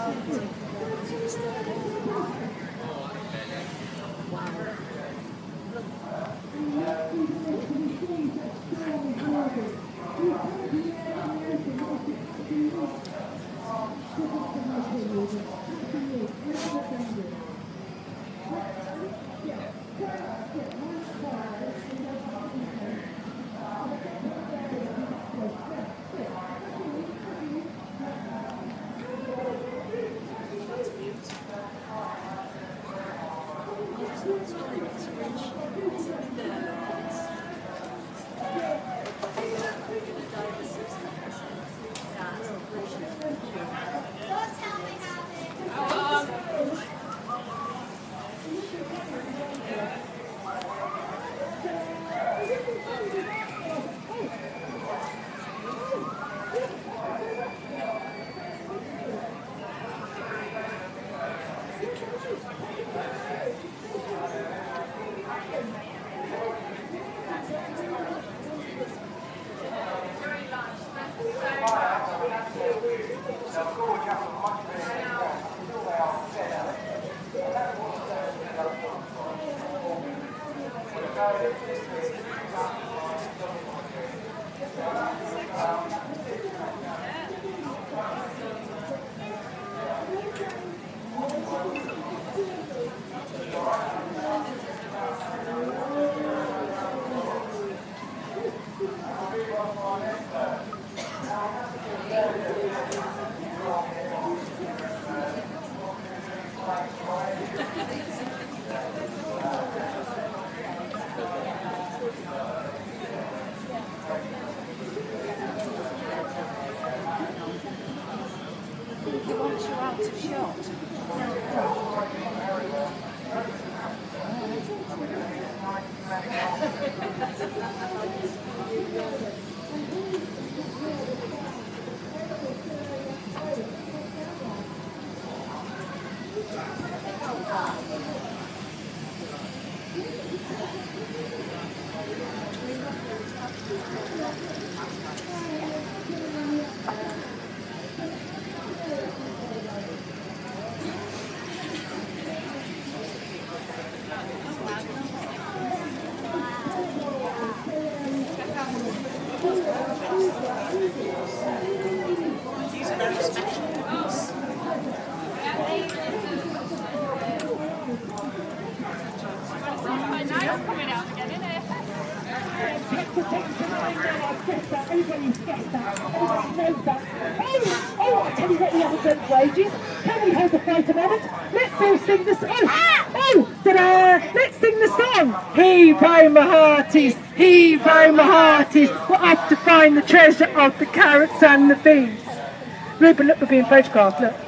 Wages. Can we hold the fight a moment? Let's all sing the song. Oh, ta-da! Let's sing the song. Heave-ho, my hearties, heave-ho, my hearties. We're off to find the treasure of the carrots and the beans. Reuben, look, we're being photographed, look.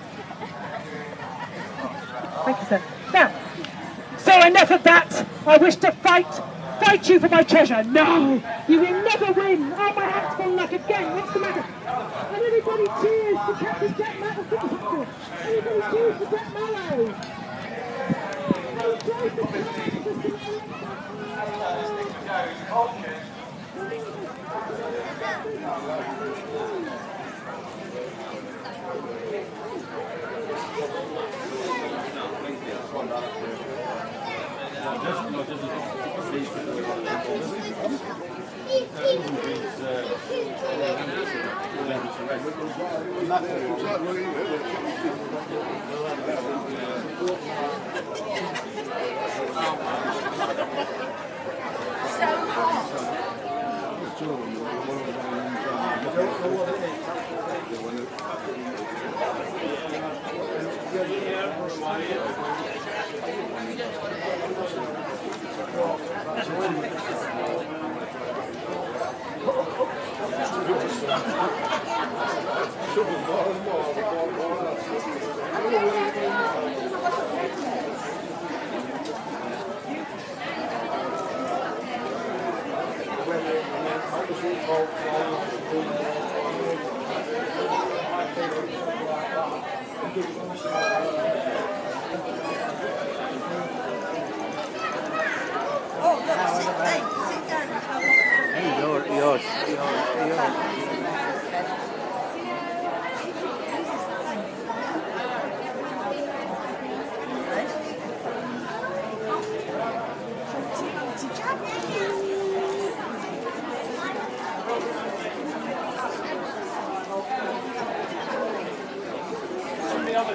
Thank you, sir. Now, so enough of that. I wish to fight you for my treasure. No, you will never win. Oh, my hand's falling like a gang. What's the matter? And everybody cheers for Captain Jack Mallow. Everybody cheers for Jack Mallow.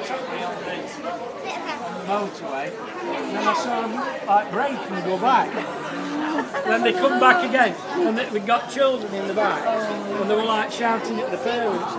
took me on the motorway, and then I saw them like break and go back. Then they come back again, and we got children in the back, and they were like shouting at the parents.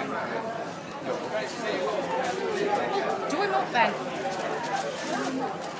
Do we not then?